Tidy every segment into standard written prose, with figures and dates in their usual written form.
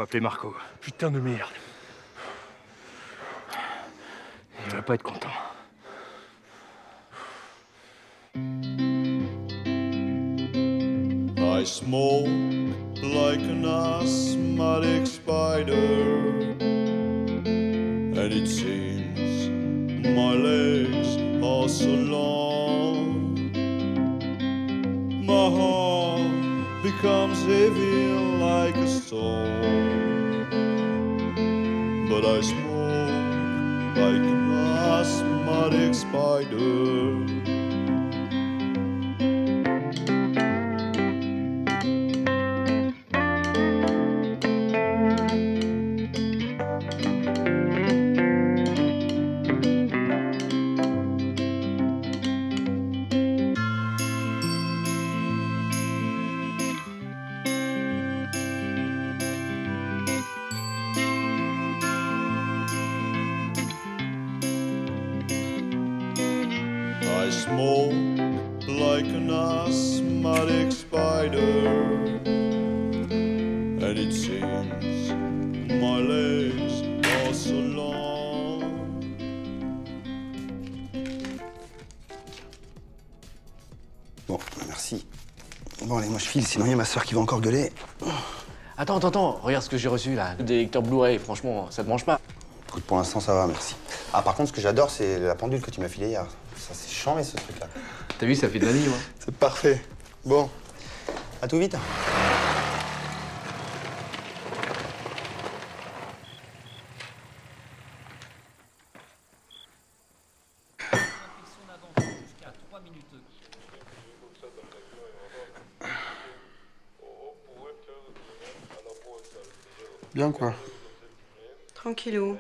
appeler Marco. Putain de merde. Il va pas être content. I smoke like an asthmatic spider, and it seems my legs are so long. My heart becomes heavy like a stone, but I smoke like an asthmatic spider. I smoke like an asthmatic spider, and it seems my legs are so long. Bon, merci. Bon, allez, moi je file, sinon il y a ma soeur qui va encore gueuler. Attends, regarde ce que j'ai reçu là. Des lecteurs Blu-ray, franchement, ça te mange pas. Écoute, pour l'instant ça va, merci. Ah, par contre, ce que j'adore, c'est la pendule que tu m'as filée hier. Ça, c'est chambé ce truc-là. T'as vu, ça fait de la nuit, moi. C'est parfait. Bon, à tout vite. Bien quoi. Tranquillou.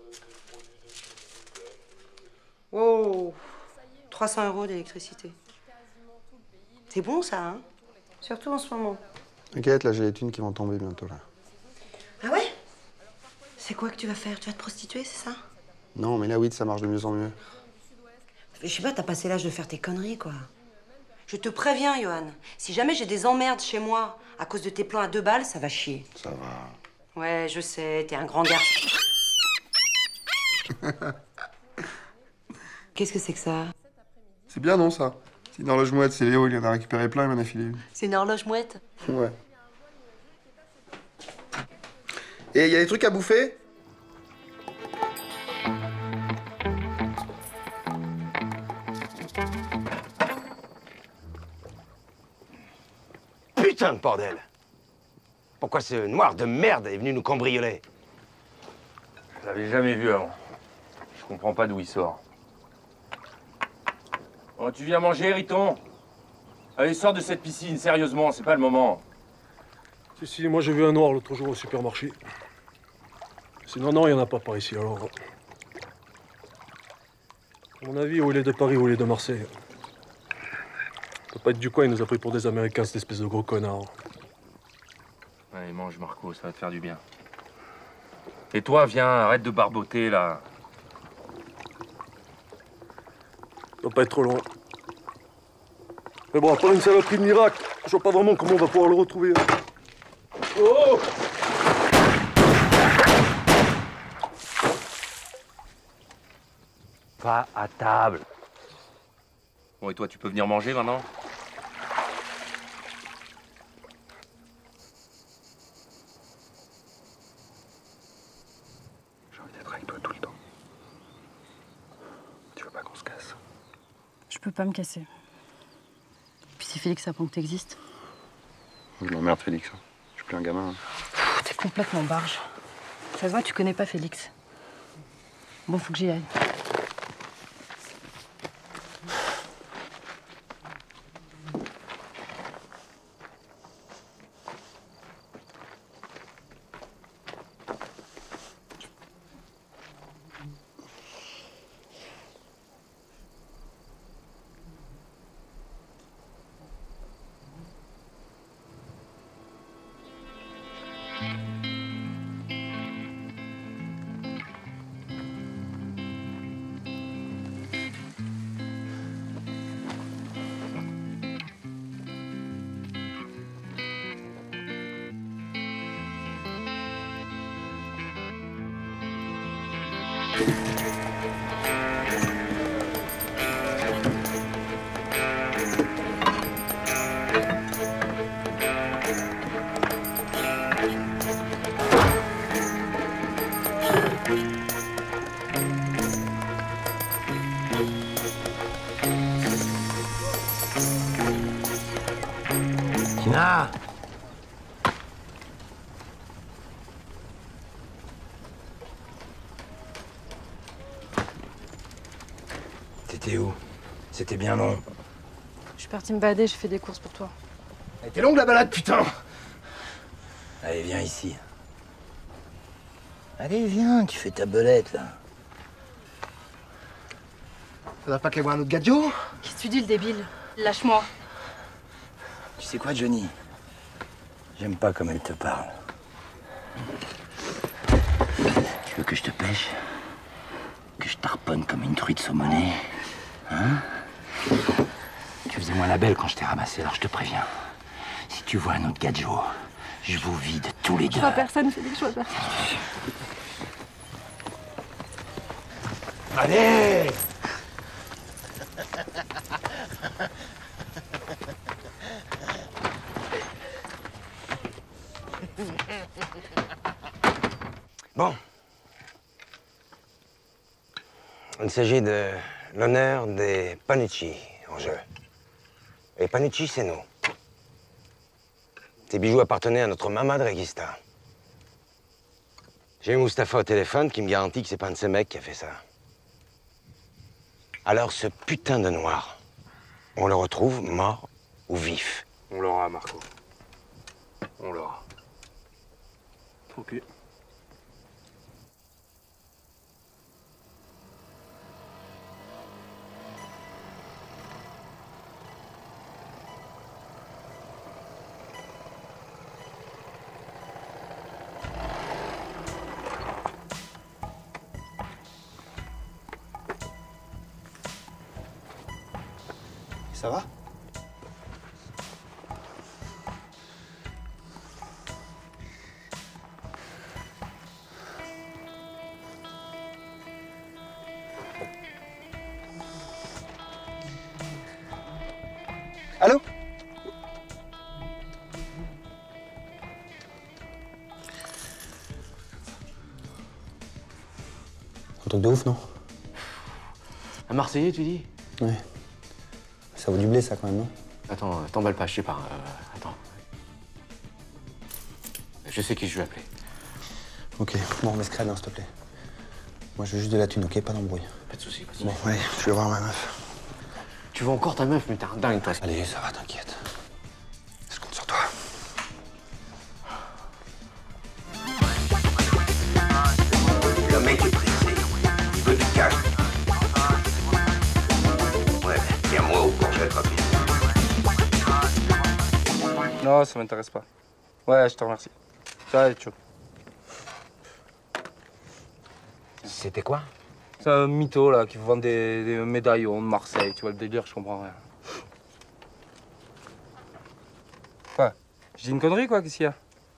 Wow, 300 € d'électricité. C'est bon ça, hein? Surtout en ce moment. T'inquiète, là j'ai les thunes qui vont tomber bientôt là. Ah ouais? C'est quoi que tu vas faire? Tu vas te prostituer, c'est ça? Non, mais là oui, ça marche de mieux en mieux. Je sais pas, t'as passé l'âge de faire tes conneries, quoi. Je te préviens, Johan. Si jamais j'ai des emmerdes chez moi à cause de tes plans à 2 balles, ça va chier. Ça va. Ouais, je sais, t'es un grand garçon. Qu'est-ce que c'est que ça? C'est bien, non, ça? C'est une horloge mouette, c'est Léo, il en a récupéré plein, il m'en a filé une. C'est une horloge mouette? Ouais. Et il y a des trucs à bouffer? Putain de bordel! Pourquoi ce noir de merde est venu nous cambrioler? Je l'avais jamais vu avant. Je comprends pas d'où il sort. Oh, tu viens manger, Riton? Allez, sors de cette piscine, sérieusement, c'est pas le moment. Si, moi j'ai vu un noir l'autre jour au supermarché. Sinon, non, il n'y en a pas par ici, alors. À mon avis, où il est de Paris, où il est de Marseille. Il peut pas être du coin, il nous a pris pour des Américains, cette espèce de gros connard. Allez, mange, Marco, ça va te faire du bien. Et toi, viens, arrête de barboter, là. Ça doit pas être trop loin. Mais bon, à part une saloperie de miracle, je vois pas vraiment comment on va pouvoir le retrouver. Oh! Va à table. Bon, et toi, tu peux venir manger, maintenant? J'ai envie d'être avec toi tout le temps. Tu veux pas qu'on se casse? Je peux pas me casser. Puis si Félix apprend que t'existes. Je m'emmerde, Félix. Je suis plus un gamin. T'es complètement barge. Ça se voit, tu connais pas Félix. Bon, faut que j'y aille. Tina! T'étais où? C'était bien long. Je suis partie me balader, j'ai fait des courses pour toi. Elle était longue la balade, putain! Allez, viens ici. Allez, viens, tu fais ta belette, là. Faudra pas qu'elle voie un autre gadjo? Qu'est-ce que tu dis, le débile? Lâche-moi. Tu sais quoi, Johnny? J'aime pas comme elle te parle. Tu veux que je te pêche? Que je t'harponne comme une truite saumonée? Hein? Tu faisais moins la belle quand je t'ai ramassé, alors je te préviens. Si tu vois un autre gadjo, je vous vide tous les deux. Je vois personne, Félix, je vois personne. Allez! Bon. Il s'agit de l'honneur des Panucci en jeu. Et Panucci, c'est nous. Ces bijoux appartenaient à notre maman de Regista. J'ai eu Mustapha au téléphone qui me garantit que c'est pas un de ces mecs qui a fait ça. Alors ce putain de noir, on le retrouve mort ou vif? On l'aura, Marco. On l'aura. Ok. Ça va? Allô? Un truc de ouf, non? Un Marseillais, tu dis? Ouais. Ça vaut du blé, ça, quand même, non? Attends, t'emballe pas, je sais pas. Attends. Je sais qui je vais appeler. Ok, bon, mais scred, hein, s'il te plaît. Moi, je veux juste de la thune, ok? Pas d'embrouille. Pas de soucis, pas de soucis. Bon, allez, je vais voir ma meuf. Tu vois encore ta meuf, mais t'es un dingue, toi. Allez, ça va, t'inquiète. Je compte sur toi. Le mec est pressé. Il veut du cash. Ouais, tiens-moi au courgette rapide. Non, ça m'intéresse pas. Ouais, je te remercie. Ça, tu vois. C'était quoi? C'est un mytho, là, qui vend des médaillons de Marseille. Tu vois le délire, je comprends rien. Quoi? Je dis une connerie, quoi? Qu'est-ce qu'il y a?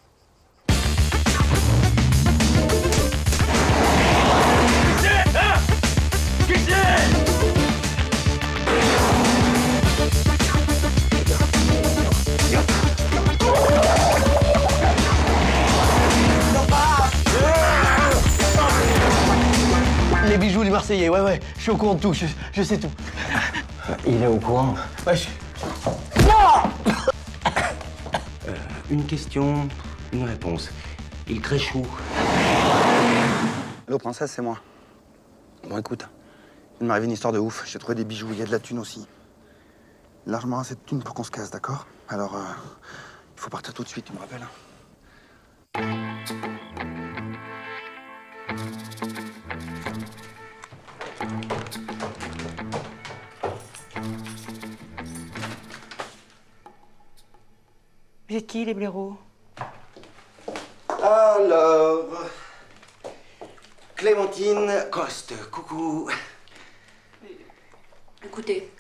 Les bijoux, les Marseillais, ouais, je suis au courant de tout, je sais tout. Il est au courant. Ouais, Une question, une réponse. Il crèche où? Allô, princesse, c'est moi. Bon, écoute, il m'arrive une histoire de ouf. J'ai trouvé des bijoux, il y a de la thune aussi. Largement assez de thune pour qu'on se casse, d'accord? Alors, il faut partir tout de suite, tu me rappelles? Vous êtes qui, les blaireaux? Alors... Clémentine Coste, coucou. Écoutez,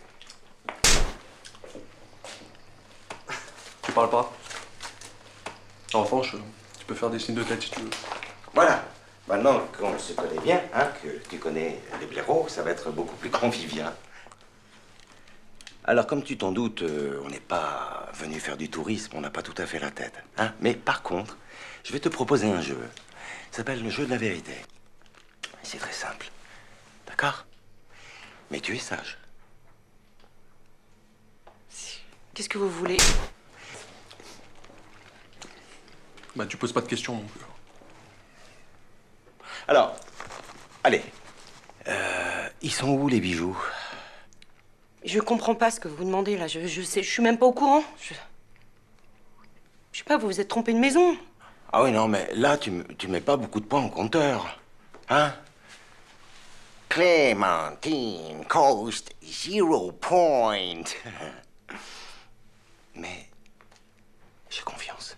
Tu parles pas. En revanche, tu peux faire des signes de tête si tu veux. Voilà. Maintenant qu'on se connaît bien, hein, que tu connais les blaireaux, ça va être beaucoup plus convivial. Alors, comme tu t'en doutes, on n'est pas venu faire du tourisme, on n'a pas tout à fait la tête. Hein. Mais par contre, je vais te proposer un jeu. Ça s'appelle le jeu de la vérité. C'est très simple. D'accord? Mais tu es sage. Qu'est-ce que vous voulez? Bah, tu poses pas de questions non plus. Alors, allez. Ils sont où, les bijoux? Je comprends pas ce que vous demandez, là. Je suis même pas au courant. Je sais pas, vous vous êtes trompé de maison. Ah oui, non, mais là, tu mets pas beaucoup de points au compteur. Hein? Clémentine Coast, 0 point. Mais j'ai confiance.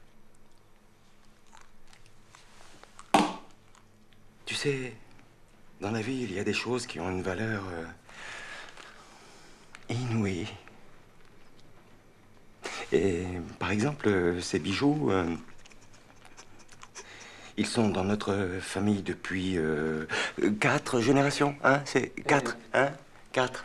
Tu sais, dans la vie, il y a des choses qui ont une valeur inouïe. Et par exemple, ces bijoux, ils sont dans notre famille depuis 4 générations, hein? C'est 4, hein? 4.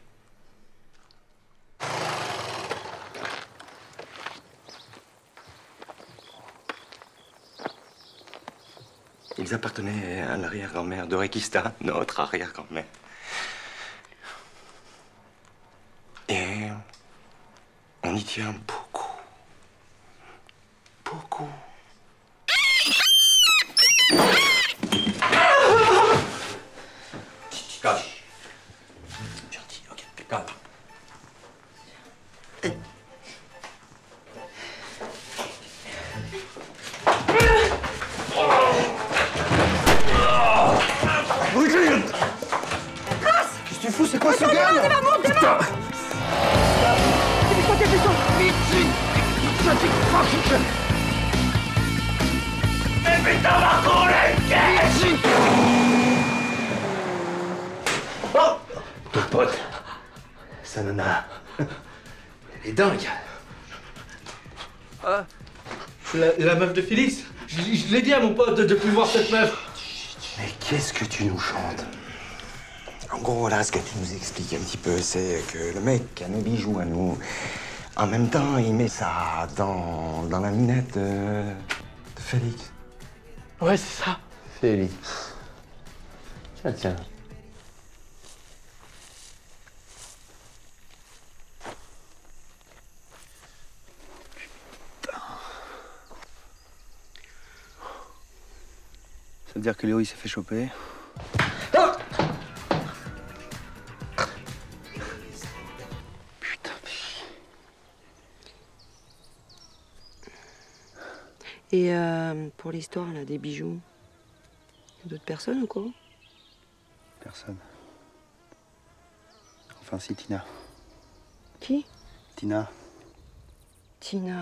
Ils appartenaient à l'arrière-grand-mère de Rekista, notre arrière-grand-mère. Et on y tient beaucoup. Beaucoup. Calme. Gentil, ok, calme. Qu'est-ce que tu fous? C'est quoi ce gagne? Ton pote, sa nana, elle est dingue. Ah, la meuf de Félix. Je l'ai dit à mon pote de plus voir cette meuf. Mais qu'est-ce que tu nous chantes? En gros, là, ce que tu nous expliques un petit peu, c'est que le mec a nos bijoux à nous. En même temps, il met ça dans la minette de Félix. Ouais, c'est ça. Félix. Tiens, tiens. Ça veut dire que Léo, il s'est fait choper. Putain. Et pour l'histoire, là, des bijoux, y a d'autres personnes ou quoi? Personne. Enfin, si, Tina. Qui? Tina. Tina.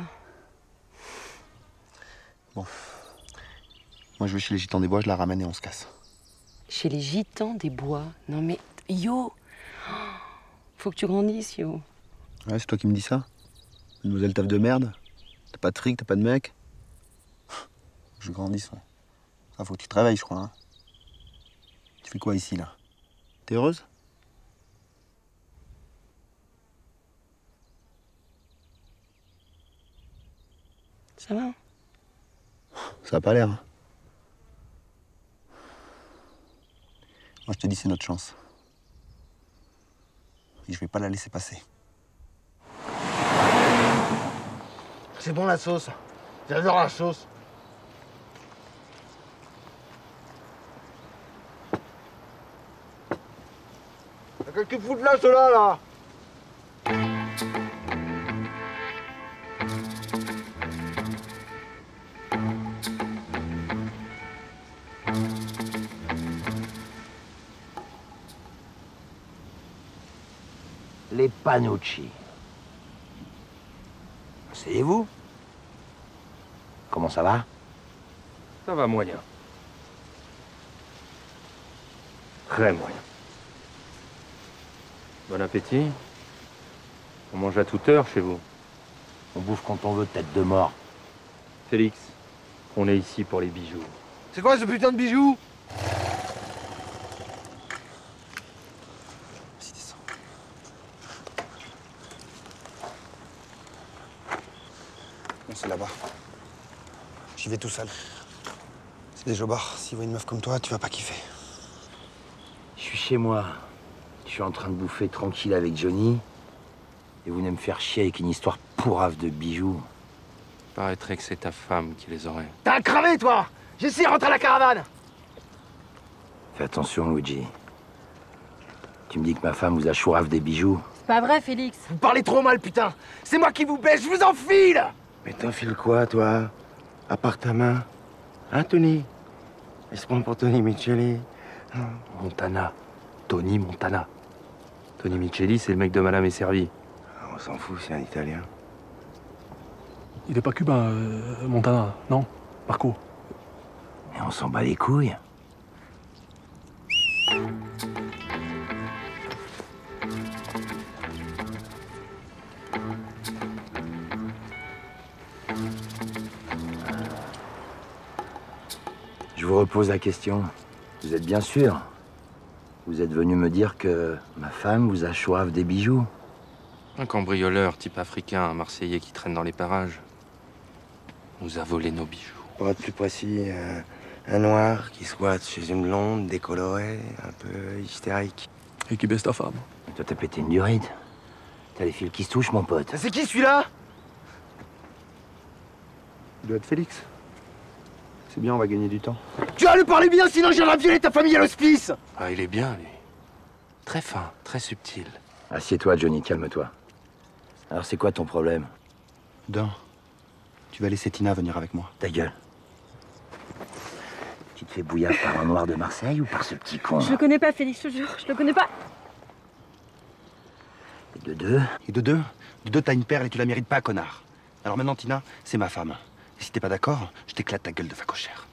Bon. Moi, je vais chez les Gitans des Bois, je la ramène et on se casse. Chez les Gitans des Bois? Non mais, yo! Faut que tu grandisses, yo. Ouais, c'est toi qui me dis ça? Mademoiselle taf de merde? T'as pas de fric, t'as pas de mec? Je grandisse, ouais. Ça, faut que tu te réveilles, je crois, hein. Tu fais quoi ici, là? T'es heureuse? Ça va? Ça a pas l'air, hein. Moi, je te dis, c'est notre chance. Et je vais pas la laisser passer. C'est bon la sauce. J'adore la sauce. Qu'est-ce que tu fous de là, ceux-là, là? Les Panucci. Asseyez-vous. Comment ça va? Ça va moyen. Très moyen. Bon appétit. On mange à toute heure chez vous. On bouffe quand on veut, tête de mort. Félix, on est ici pour les bijoux. C'est quoi ce putain de bijou? Vas-y, descends. Non, c'est là-bas. J'y vais tout seul. C'est des jobards. S'ils voient une meuf comme toi, tu vas pas kiffer. Je suis chez moi. Je suis en train de bouffer tranquille avec Johnny. Et vous venez me faire chier avec une histoire pourrave de bijoux. Paraîtrait que c'est ta femme qui les aurait. T'as cramé, toi! J'essaie, rentre à la caravane! Fais attention, Luigi. Tu me dis que ma femme vous a chourave des bijoux. C'est pas vrai, Félix. Vous parlez trop mal, putain! C'est moi qui vous baisse, je vous enfile! Mais t'enfiles quoi, toi? À part ta main? Hein, Tony? Il se prend pour Tony Micheli. Montana. Tony Montana. Tony Micheli, c'est le mec de Madame est servie. On s'en fout, c'est un Italien. Il est pas cubain, Montana, non? Marco? Et on s'en bat les couilles. Je vous repose la question. Vous êtes bien sûr? Vous êtes venu me dire que ma femme vous a chourave des bijoux? Un cambrioleur type africain, un Marseillais qui traîne dans les parages, nous a volé nos bijoux. Pour être plus précis, un noir qui squatte chez une blonde, décolorée, un peu hystérique. Et qui baisse ta femme. Toi, t'as pété une durite. T'as les fils qui se touchent, mon pote. C'est qui celui-là? Il doit être Félix. C'est bien, on va gagner du temps. Tu vas lui parler bien, sinon j'irai violer ta famille à l'hospice! Ah, il est bien, lui. Très fin, très subtil. Assieds-toi, Johnny, calme-toi. Alors, c'est quoi ton problème? D'un, tu vas laisser Tina venir avec moi. Ta gueule. Tu te fais bouillir par un noir de Marseille ou par ce petit con? Je le connais pas, Félix, je te jure, je le connais pas. Et de deux? Et de deux, t'as une perle et tu la mérites pas, connard. Alors maintenant, Tina, c'est ma femme. Et si t'es pas d'accord, je t'éclate ta gueule de facochère.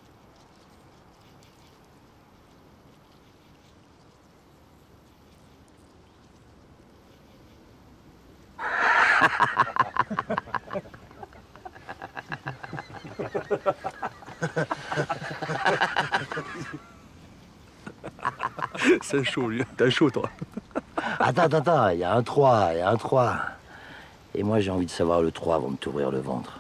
C'est chaud, lui. T'as chaud, toi. Attends, il y a un 3, il y a un 3. Et moi, j'ai envie de savoir le 3 avant de t'ouvrir le ventre.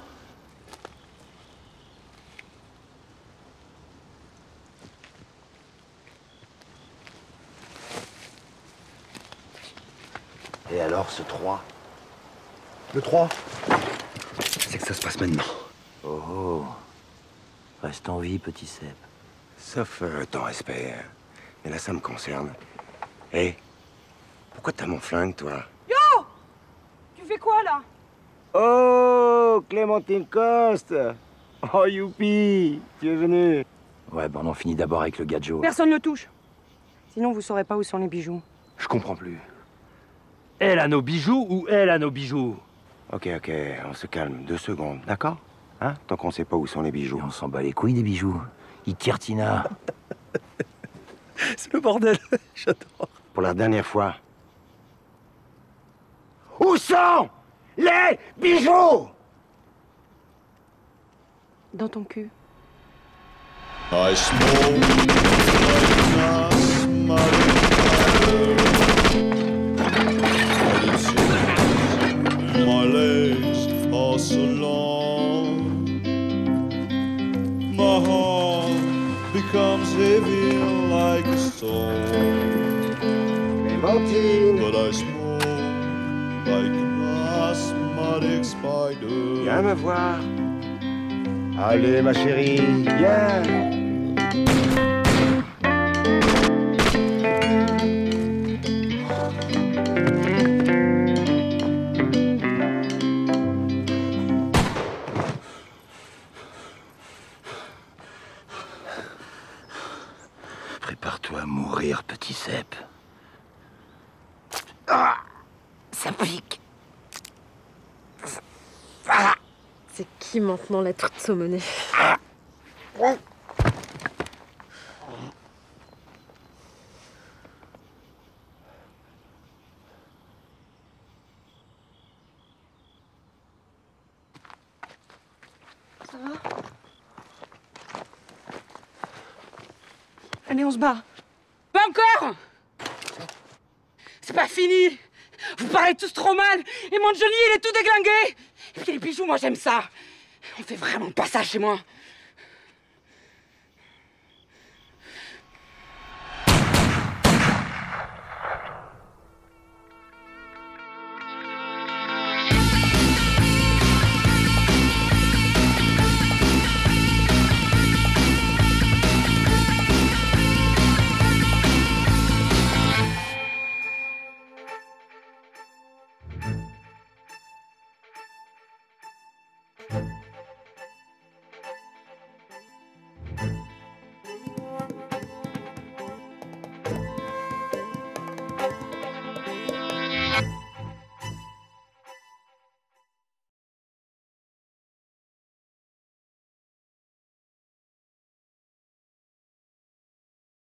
Et alors, ce 3? Le 3, c'est que ça se passe maintenant. Oh, reste en vie, petit Seb. Sauf ton respect. Mais là, ça me concerne. Hé, pourquoi t'as mon flingue, toi? Yo! Tu fais quoi, là? Oh, Clémentine Coste! Oh, youpi! Tu es venu? Ouais, ben on en finit d'abord avec le gadget. Personne ne le touche. Sinon, vous saurez pas où sont les bijoux. Je comprends plus. Elle a nos bijoux ou elle a nos bijoux? Ok, on se calme 2 secondes, d'accord? Hein? Tant qu'on sait pas où sont les bijoux. Et on s'en bat les couilles des bijoux. Il tire Tina. C'est le bordel. J'adore. Pour la dernière fois. Où sont les bijoux? Dans ton cul. I smoke like my legs are so long. My heart becomes heavy like a stone. Clémentine! But I smoke like an asthmatic spider. Viens me voir. Allez, ma chérie, viens! Prépare-toi à mourir, petit Seb. Ah! Ça pique. C'est qui maintenant la toute saumonée? Ça va? Allez, on se barre. Pas encore! C'est pas fini! Vous parlez tous trop mal! Et mon Johnny, il est tout déglingué! Et puis les bijoux, moi j'aime ça! On fait vraiment pas ça chez moi!